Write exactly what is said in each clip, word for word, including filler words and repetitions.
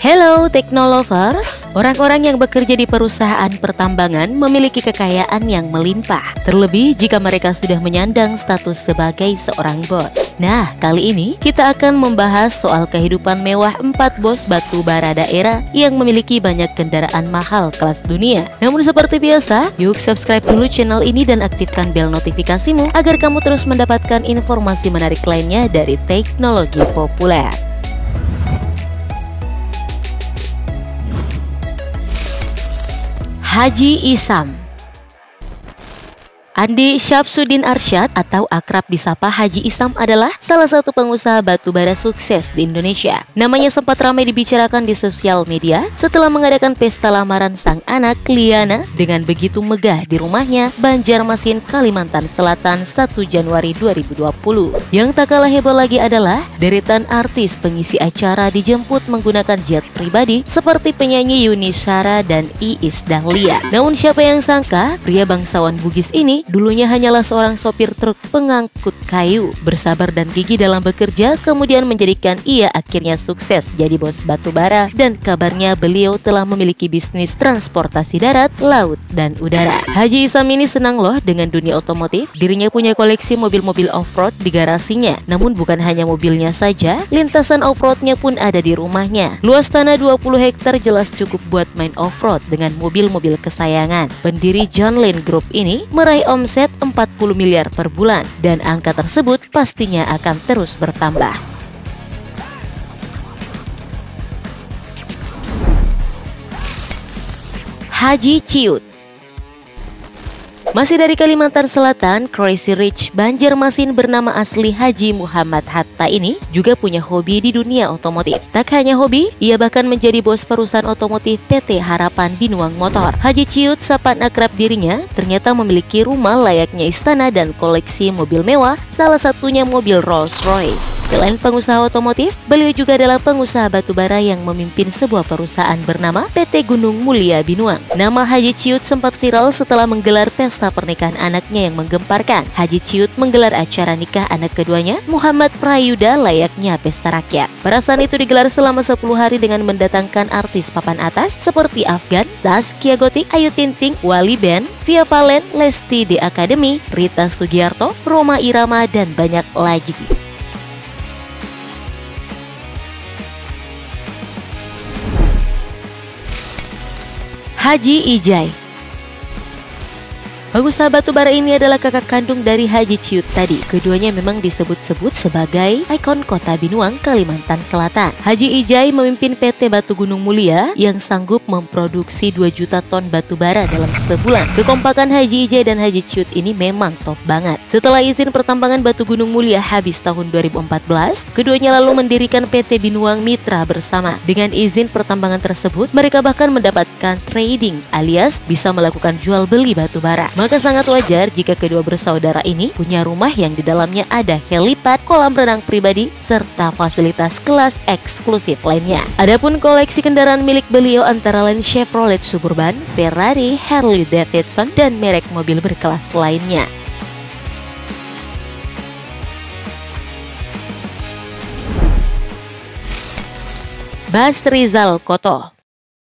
Hello Teknolovers, orang-orang yang bekerja di perusahaan pertambangan memiliki kekayaan yang melimpah, terlebih jika mereka sudah menyandang status sebagai seorang bos. Nah, kali ini kita akan membahas soal kehidupan mewah empat bos batu bara daerah yang memiliki banyak kendaraan mahal kelas dunia. Namun seperti biasa, yuk subscribe dulu channel ini dan aktifkan bel notifikasimu agar kamu terus mendapatkan informasi menarik lainnya dari teknologi populer. Haji Isam. Andi Syamsuddin Arsyad atau akrab disapa Haji Isam adalah salah satu pengusaha batubara sukses di Indonesia. Namanya sempat ramai dibicarakan di sosial media setelah mengadakan pesta lamaran sang anak Liana dengan begitu megah di rumahnya Banjarmasin, Kalimantan Selatan satu Januari dua ribu dua puluh. Yang tak kalah heboh lagi adalah deretan artis pengisi acara dijemput menggunakan jet pribadi seperti penyanyi Yuni Shara dan Iis Dahlia. Namun siapa yang sangka pria bangsawan Bugis ini dulunya hanyalah seorang sopir truk pengangkut kayu. Bersabar dan gigih dalam bekerja kemudian menjadikan ia akhirnya sukses jadi bos batubara, dan kabarnya beliau telah memiliki bisnis transportasi darat, laut, dan udara. Haji Isam ini senang loh dengan dunia otomotif. Dirinya punya koleksi mobil-mobil off-road di garasinya. Namun bukan hanya mobilnya saja, lintasan off-roadnya pun ada di rumahnya. Luas tanah dua puluh hektar jelas cukup buat main off-road dengan mobil-mobil kesayangan. Pendiri John Lane Group ini meraih omset empat puluh miliar per bulan, dan angka tersebut pastinya akan terus bertambah. Haji Ciut. Masih dari Kalimantan Selatan, Crazy Rich Banjarmasin bernama asli Haji Muhammad Hatta ini juga punya hobi di dunia otomotif. Tak hanya hobi, ia bahkan menjadi bos perusahaan otomotif P T Harapan Binuang Motor. Haji Ciut, sapaan akrab dirinya, ternyata memiliki rumah layaknya istana dan koleksi mobil mewah, salah satunya mobil Rolls Royce. Selain pengusaha otomotif, beliau juga adalah pengusaha batubara yang memimpin sebuah perusahaan bernama P T Gunung Mulia Binuang. Nama Haji Ciut sempat viral setelah menggelar pesta pernikahan anaknya yang menggemparkan. Haji Ciut menggelar acara nikah anak keduanya, Muhammad Prayuda, layaknya pesta rakyat. Perasaan itu digelar selama sepuluh hari dengan mendatangkan artis papan atas seperti Afgan, Zaskia Gotik, Ayu Ting-Ting, Wali Band, Via Valen, Lesti The Academy, Rita Sugiarto, Roma Irama, dan banyak lagi. Haji Ijai. Pengusaha batubara ini adalah kakak kandung dari Haji Ciut tadi. Keduanya memang disebut-sebut sebagai ikon kota Binuang, Kalimantan Selatan. Haji Ijai memimpin P T Batu Gunung Mulia yang sanggup memproduksi dua juta ton batubara dalam sebulan. Kekompakan Haji Ijai dan Haji Ciut ini memang top banget. Setelah izin pertambangan Batu Gunung Mulia habis tahun dua ribu empat belas, keduanya lalu mendirikan P T Binuang Mitra bersama. Dengan izin pertambangan tersebut, mereka bahkan mendapatkan trading alias bisa melakukan jual beli batubara. Maka sangat wajar jika kedua bersaudara ini punya rumah yang di dalamnya ada helipad, kolam renang pribadi, serta fasilitas kelas eksklusif lainnya. Adapun koleksi kendaraan milik beliau antara lain Chevrolet Suburban, Ferrari, Harley Davidson, dan merek mobil berkelas lainnya. Bas Rizal Koto.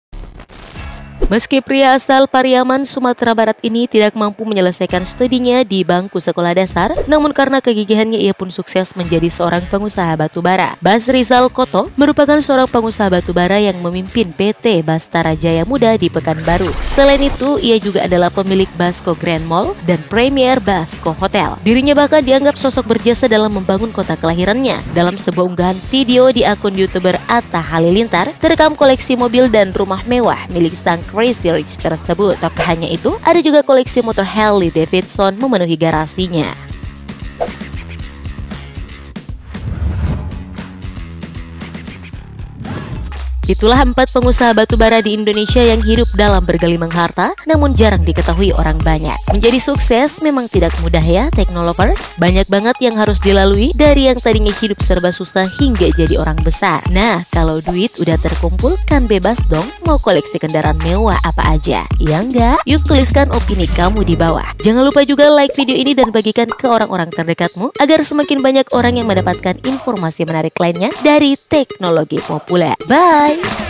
Meski pria asal Pariaman, Sumatera Barat ini tidak mampu menyelesaikan studinya di bangku sekolah dasar, namun karena kegigihannya ia pun sukses menjadi seorang pengusaha batubara. Bas Rizal Koto merupakan seorang pengusaha batubara yang memimpin P T Bastara Jaya Muda di Pekanbaru. Selain itu, ia juga adalah pemilik Basco Grand Mall dan Premier Basco Hotel. Dirinya bahkan dianggap sosok berjasa dalam membangun kota kelahirannya. Dalam sebuah unggahan video di akun YouTuber Atta Halilintar, terekam koleksi mobil dan rumah mewah milik sang Crazy Rich tersebut. Tak hanya itu, ada juga koleksi motor Harley Davidson memenuhi garasinya. Itulah empat pengusaha batubara di Indonesia yang hidup dalam bergelimang harta, namun jarang diketahui orang banyak. Menjadi sukses memang tidak mudah ya, Teknolovers. Banyak banget yang harus dilalui dari yang tadinya hidup serba susah hingga jadi orang besar. Nah, kalau duit udah terkumpul kan bebas dong mau koleksi kendaraan mewah apa aja, ya enggak? Yuk tuliskan opini kamu di bawah. Jangan lupa juga like video ini dan bagikan ke orang-orang terdekatmu agar semakin banyak orang yang mendapatkan informasi menarik lainnya dari teknologi populer. Bye!